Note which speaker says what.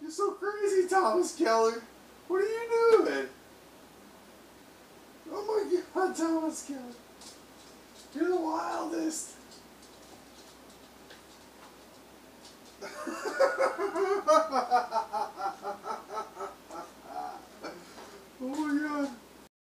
Speaker 1: You're so crazy, Thomas Keller. What are you doing? Oh my God, Thomas Keller. You're the wildest.